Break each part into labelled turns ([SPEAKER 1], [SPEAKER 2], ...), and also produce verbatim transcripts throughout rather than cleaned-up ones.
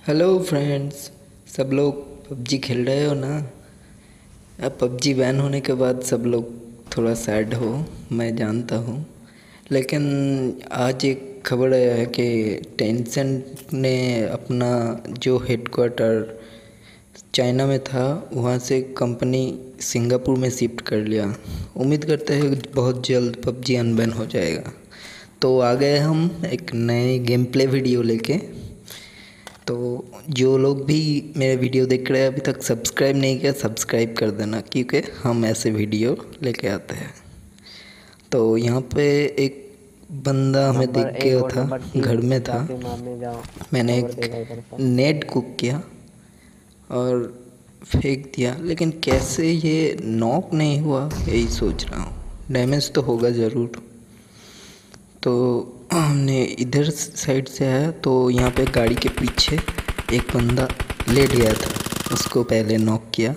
[SPEAKER 1] Hello friends. सब लोग PUBG खेल रहे हो ना। अब पबजी बैन होने के बाद सब लोग थोड़ा सैड हो, मैं जानता हूँ। लेकिन आज एक खबर आया है कि टेंसेंट ने अपना जो हेडक्वार्टर चाइना में था वहाँ से कंपनी सिंगापुर में शिफ्ट कर लिया। उम्मीद करते हैं बहुत जल्द पबजी अनबैन हो जाएगा। तो आ गए हम एक नए गेम प्ले वीडियो लेके। तो जो लोग भी मेरे वीडियो देख रहे हैं अभी तक सब्सक्राइब नहीं किया, सब्सक्राइब कर देना, क्योंकि हम ऐसे वीडियो लेके आते हैं। तो यहाँ पे एक बंदा हमें
[SPEAKER 2] नंबर
[SPEAKER 1] दिख
[SPEAKER 2] एक
[SPEAKER 1] गया
[SPEAKER 2] और
[SPEAKER 1] था,
[SPEAKER 2] नंबर तीन
[SPEAKER 1] घर में था।
[SPEAKER 2] जाके मारने जाओ।
[SPEAKER 1] मैंने
[SPEAKER 2] खबर
[SPEAKER 1] एक
[SPEAKER 2] देगा इधर से।
[SPEAKER 1] नेट कुक किया और फेंक दिया, लेकिन कैसे ये नॉक नहीं हुआ यही सोच रहा हूँ। डैमेज तो होगा ज़रूर। तो हमने इधर साइड से आया तो यहाँ पे गाड़ी के पीछे एक बंदा लेट गया था, उसको पहले नॉक किया,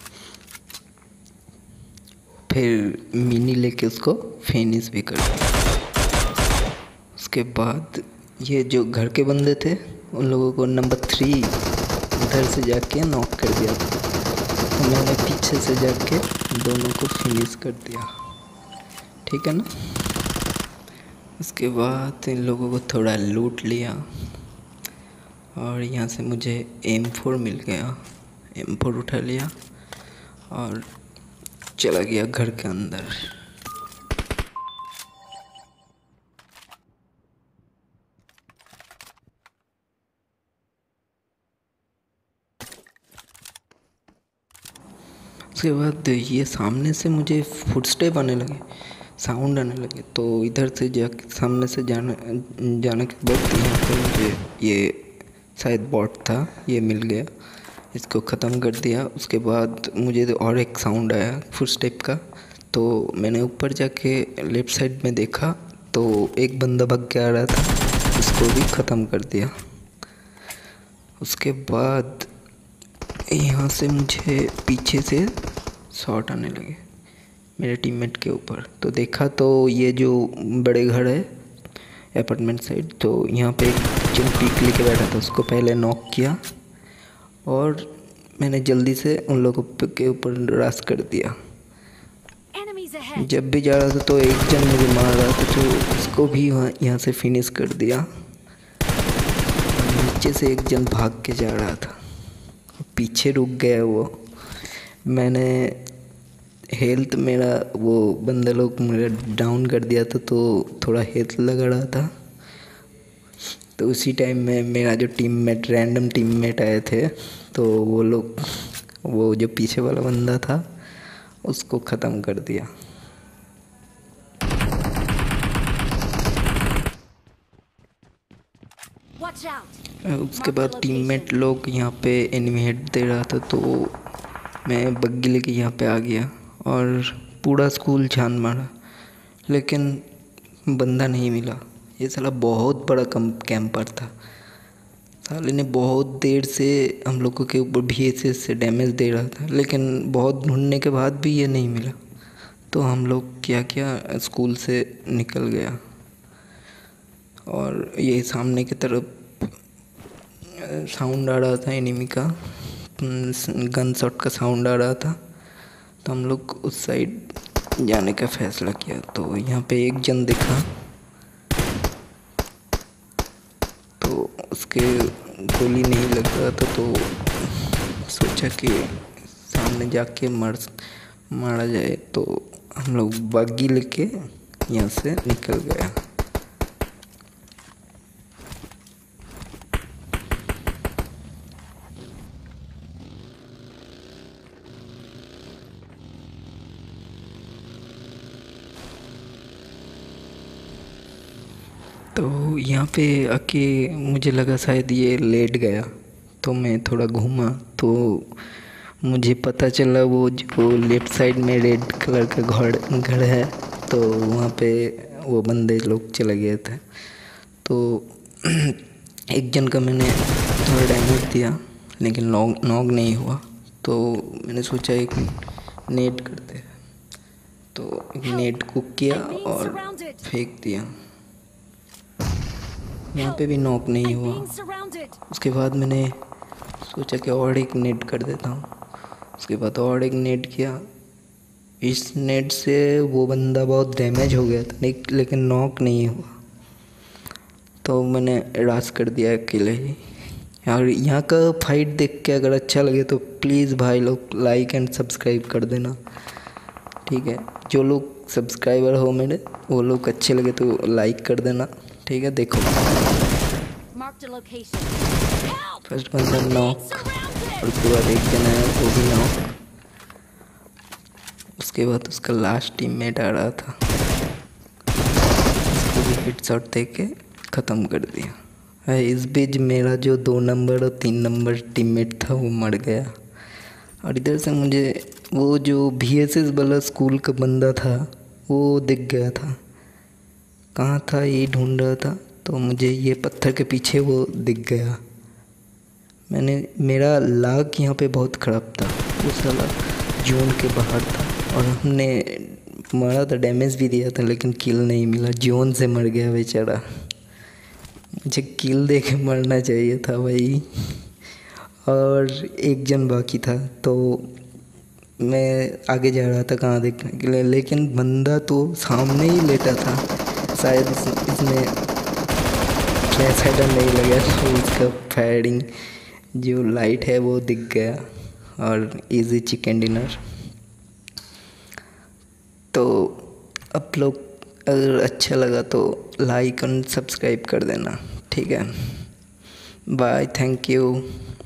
[SPEAKER 1] फिर मिनी लेके उसको फिनिश भी कर दिया। उसके बाद ये जो घर के बंदे थे उन लोगों को नंबर थ्री उधर से जाके नॉक कर दिया था। तो मैंने पीछे से जाके दोनों को फिनिश कर दिया, ठीक है ना। उसके बाद इन लोगों को थोड़ा लूट लिया और यहाँ से मुझे एम फोर मिल गया। एम फोर उठा लिया और चला गया घर के अंदर। उसके बाद ये सामने से मुझे फुटस्टेप आने लगे, साउंड आने लगे। तो इधर से जा सामने से जाने जाने के बाद यहाँ पे मुझे ये शायद बॉट था, ये मिल गया। इसको ख़त्म कर दिया। उसके बाद मुझे तो और एक साउंड आया फुटस्टेप का। तो मैंने ऊपर जाके लेफ़्ट साइड में देखा तो एक बंदा भाग के आ रहा था, उसको भी ख़त्म कर दिया। उसके बाद यहाँ से मुझे पीछे से शॉट आने लगे मेरे टीममेट के ऊपर। तो देखा तो ये जो बड़े घर है अपार्टमेंट साइड, तो यहाँ पे एक जिन पीक लेके बैठा था उसको पहले नॉक किया और मैंने जल्दी से उन लोगों के ऊपर रश कर दिया। जब भी जा रहा था तो एक जन मुझे मार रहा था, तो उसको भी वहाँ यहाँ से फिनिश कर दिया। नीचे से एक जन भाग के जा रहा था, पीछे रुक गया वो। मैंने हेल्थ मेरा वो बंदे लोग मेरा डाउन कर दिया था, तो थोड़ा हेल्थ लगा रहा था। तो उसी टाइम में मेरा जो टीममेट रैंडम टीममेट आए थे, तो वो लोग वो जो पीछे वाला बंदा था उसको ख़त्म कर दिया। उसके बाद टीममेट लोग यहाँ पे एनिमी हेड दे रहा था, तो मैं बग्गी लेके यहाँ पे आ गया और पूरा स्कूल छान मारा, लेकिन बंदा नहीं मिला। ये साला बहुत बड़ा कम कैंपर था। साले ने बहुत देर से हम लोगों के ऊपर भी ऐसे से डैमेज दे रहा था, लेकिन बहुत ढूंढने के बाद भी ये नहीं मिला। तो हम लोग क्या क्या स्कूल से निकल गया और ये सामने की तरफ साउंड आ रहा था एनिमी का, गन शॉट का साउंड आ रहा था। तो हम लोग उस साइड जाने का फैसला किया। तो यहाँ पे एक जन दिखा, तो उसके गोली नहीं लग रहा था, तो सोचा कि सामने जाके मर मारा जाए। तो हम लोग बग्गी लेके यहाँ से निकल गया। तो यहाँ पे आके मुझे लगा शायद ये लेट गया, तो मैं थोड़ा घूमा तो मुझे पता चला वो जो लेफ़्ट साइड में रेड कलर का घर घर है, तो वहाँ पे वो बंदे लोग चले गए थे। तो एक जन का मैंने थोड़ा डैमेज दिया, लेकिन नॉक नॉक नहीं हुआ। तो मैंने सोचा एक नेट करते हैं, तो एक नेट कुक किया और फेंक दिया। यहाँ पे भी नॉक नहीं हुआ। उसके बाद मैंने सोचा कि और एक नेट कर देता हूँ। उसके बाद और एक नेट किया। इस नेट से वो बंदा बहुत डैमेज हो गया था, लेकिन नॉक नहीं हुआ। तो मैंने रास कर दिया अकेले ही। और यहाँ का फाइट देख के अगर अच्छा लगे तो प्लीज़ भाई लोग लाइक एंड सब्सक्राइब कर देना, ठीक है। जो लोग सब्सक्राइबर हो मेरे, वो लोग अच्छे लगे तो लाइक कर देना, ठीक है। देखो फर्स्ट बंदा नॉक, और उसके बाद एक जन है वो भी नॉक। उसके बाद उसका लास्ट टीममेट आ रहा था, उसको भी हेडशॉट दे के ख़त्म कर दिया। इस बीच मेरा जो दो नंबर और तीन नंबर टीममेट था वो मर गया। और इधर से मुझे वो जो वी एस एस वाला स्कूल का बंदा था वो दिख गया था। कहाँ था ये ढूंढ रहा था, तो मुझे ये पत्थर के पीछे वो दिख गया। मैंने मेरा लाग यहाँ पे बहुत ख़राब था, वो साला जोन के बाहर था और हमने मारा था, डैमेज भी दिया था, लेकिन किल नहीं मिला। जोन से मर गया बेचारा। मुझे किल दे के मरना चाहिए था भाई। और एक जन बाकी था, तो मैं आगे जा रहा था कहाँ देखने के लिए, लेकिन बंदा तो सामने ही लेटा था। शायद इसमें फ्लैश हेडर नहीं लगा तो उसका फायरिंग जो लाइट है वो दिख गया। और इजी चिकन डिनर। तो आप लोग अगर अच्छा लगा तो लाइक और सब्सक्राइब कर देना, ठीक है। Bye, thank you.